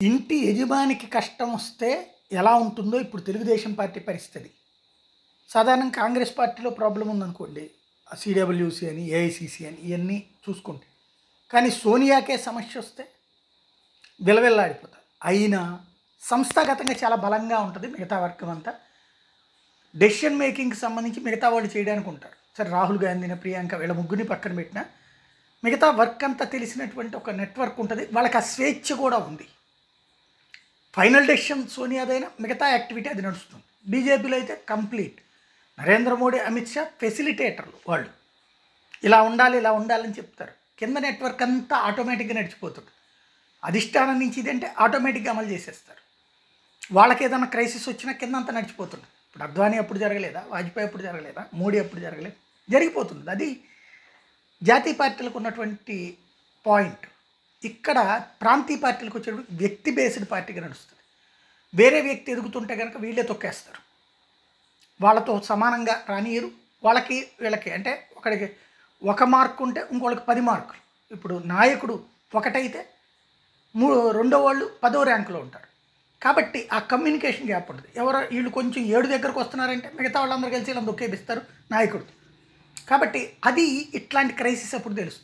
ఇంటి యజమానికి కష్టం వస్తే ఎలా ఉంటుందో ఇప్పుడు తెలుగుదేశం పార్టీ పరిస్థితి. సాధారణంగా కాంగ్రెస్ పార్టీలో ప్రాబ్లం ఉందనుకోండి, సిడబ్ల్యూసి అని, ఏఐసిసి అని ఇవన్నీ చూసుకుంటే. కానీ సోనియాకే సమస్య వస్తే విలవిల్లాడిపోతారు. అయినా సంస్థాగతంగా చాలా బలంగా ఉంటుంది మిగతా వర్గం అంతా. డెసిషన్ మేకింగ్కి సంబంధించి మిగతా వాళ్ళు చేయడానికి ఉంటారు. సరే, రాహుల్ గాంధీని, ప్రియాంక వీళ్ళ ముగ్గురిని పక్కన పెట్టినా మిగతా వర్క్ అంతా తెలిసినటువంటి ఒక నెట్వర్క్ ఉంటుంది. వాళ్ళకి ఆ స్వేచ్ఛ కూడా ఉంది. ఫైనల్ డెసిషన్ సోనియాదైనా మిగతా యాక్టివిటీ అది నడుస్తుంది. బీజేపీలో అయితే కంప్లీట్ నరేంద్ర మోడీ, అమిత్ షా ఫెసిలిటేటర్లు. వాళ్ళు ఇలా ఉండాలి, ఇలా ఉండాలని చెప్తారు. కింద నెట్వర్క్ అంతా ఆటోమేటిక్గా నడిచిపోతుంది. అధిష్టానం నుంచి ఇదంటే ఆటోమేటిక్గా అమలు చేసేస్తారు. వాళ్ళకి ఏదైనా క్రైసిస్ వచ్చినా కింద అంతా నడిచిపోతుంది. ఇప్పుడు అద్వానీ అప్పుడు జరగలేదా, వాజ్పేయి అప్పుడు జరగలేదా, మోడీ అప్పుడు జరగలేదు, జరిగిపోతుంది. అది జాతీయ పార్టీలకు ఉన్నటువంటి పాయింట్. ఇక్కడ ప్రాంతీయ పార్టీలకు వచ్చేటప్పుడు వ్యక్తి బేస్డ్ పార్టీగా నడుస్తుంది. వేరే వ్యక్తి ఎదుగుతుంటే కనుక వీళ్ళే తొక్కేస్తారు. వాళ్ళతో సమానంగా రానియరు. వాళ్ళకి వీళ్ళకి అంటే ఒకడికి 1 మార్కు ఉంటే ఇంకోళ్ళకి 10 మార్కులు. ఇప్పుడు నాయకుడు ఒకటైతే రెండో వాళ్ళు 10వ ర్యాంకులో ఉంటారు. కాబట్టి ఆ కమ్యూనికేషన్ గ్యాప్ ఉంటుంది. వీళ్ళు కొంచెం 7 దగ్గరకు వస్తున్నారంటే మిగతా వాళ్ళందరూ కలిసి వీళ్ళని దొక్కేపిస్తారు నాయకుడు. కాబట్టి అది ఇట్లాంటి క్రైసిస్ అప్పుడు తెలుస్తుంది.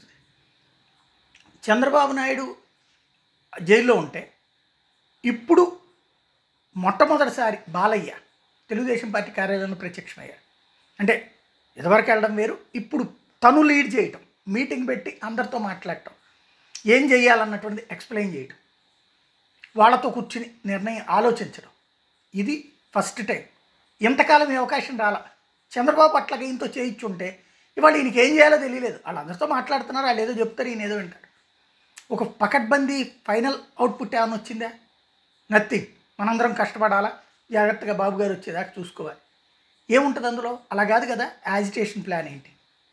చంద్రబాబు నాయుడు జైల్లో ఉంటే ఇప్పుడు మొట్టమొదటిసారి బాలయ్య తెలుగుదేశం పార్టీ కార్యాలయంలో ప్రత్యక్షమయ్యారు. అంటే ఇదివరకు వెళ్ళడం వేరు, ఇప్పుడు తను లీడ్ చేయటం, మీటింగ్ పెట్టి అందరితో మాట్లాడటం, ఏం చేయాలన్నటువంటిది ఎక్స్ప్లెయిన్ చేయటం, వాళ్ళతో కూర్చుని నిర్ణయం ఆలోచించడం. ఇది ఫస్ట్ టైం. ఇంతకాలం ఈ అవకాశం రాలా. చంద్రబాబు అట్లాగే ఈయనతో చేయించుంటే ఇవాళ ఈయనకి ఏం చేయాలో తెలియలేదు. వాళ్ళందరితో మాట్లాడుతున్నారు, వాళ్ళు ఏదో చెప్తారు, ఈయన ఏదో వింటారు. ఒక పకడ్బందీ ఫైనల్ అవుట్పుట్ ఏమైనా వచ్చిందా? నథింగ్. మనందరం కష్టపడాలా, జాగ్రత్తగా బాబు గారు వచ్చేదాకా చూసుకోవాలి. ఏముంటుంది అందులో? అలా కాదు కదా. యాజిటేషన్ ప్లాన్ ఏంటి?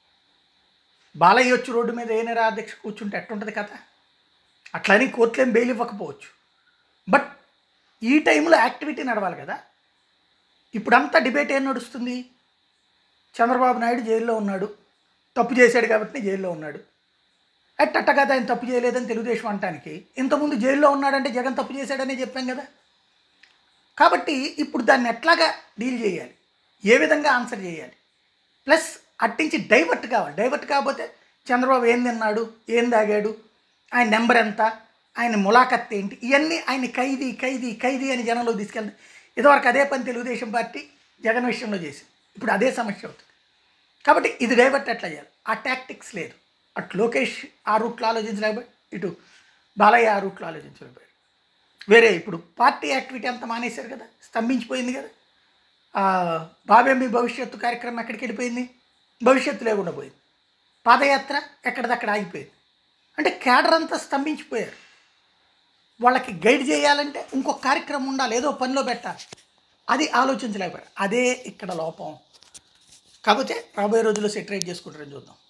బాలయ్య వచ్చి రోడ్డు మీద ఏ నిరాధ్యక్ష కూర్చుంటే ఎట్టుంటుంది కథ? అట్లని కోర్టులేం బెయిల్ ఇవ్వకపోవచ్చు, బట్ ఈ టైంలో యాక్టివిటీ నడవాలి కదా. ఇప్పుడంతా డిబేట్ ఏం నడుస్తుంది? చంద్రబాబు నాయుడు జైల్లో ఉన్నాడు, తప్పు చేశాడు కాబట్టి జైల్లో ఉన్నాడు. అట్ట కదా ఆయన తప్పు చేయలేదని తెలుగుదేశం అంటానికి. ఇంతకుముందు జైల్లో ఉన్నాడంటే జగన్ తప్పు చేశాడనే చెప్పాం కదా. కాబట్టి ఇప్పుడు దాన్ని ఎట్లాగా డీల్ చేయాలి, ఏ విధంగా ఆన్సర్ చేయాలి, ప్లస్ అట్టించి డైవర్ట్ కావాలి. డైవర్ట్ కాకపోతే చంద్రబాబు ఏం తిన్నాడు, ఏం తాగాడు, ఆయన నెంబర్ ఎంత, ఆయన ములాఖత్ ఏంటి, ఇవన్నీ ఆయన ఖైదీ ఖైదీ ఖైదీ అని జనంలో తీసుకెళ్తాయి. ఇదివరకు అదే పని తెలుగుదేశం పార్టీ జగన్ విషయంలో చేసింది. ఇప్పుడు అదే సమస్య అవుతుంది. కాబట్టి ఇది డైవర్ట్ ఎట్లా చేయాలి? ఆ టాక్టిక్స్ లేదు. అటు లోకేష్ ఆ రూట్లో ఆలోచించలేకపోయి, ఇటు బాలయ్య ఆ రూట్లో ఆలోచించలేకపోయారు. వేరే ఇప్పుడు పార్టీ యాక్టివిటీ అంతా మానేశారు కదా, స్తంభించిపోయింది కదా. బాబే మీ భవిష్యత్తు కార్యక్రమం ఎక్కడికి వెళ్ళిపోయింది? భవిష్యత్తు లేకుండా పోయింది. పాదయాత్ర ఎక్కడిదక్కడ ఆగిపోయింది. అంటే కేడర్ అంతా స్తంభించిపోయారు. వాళ్ళకి గైడ్ చేయాలంటే ఇంకొక కార్యక్రమం ఉండాలి, ఏదో పనిలో పెట్టాలి. అది ఆలోచించలేకపోయారు. అదే ఇక్కడ లోపం. కాకపోతే రాబోయే రోజుల్లో సెటరేట్ చేసుకుంటారని చూద్దాం.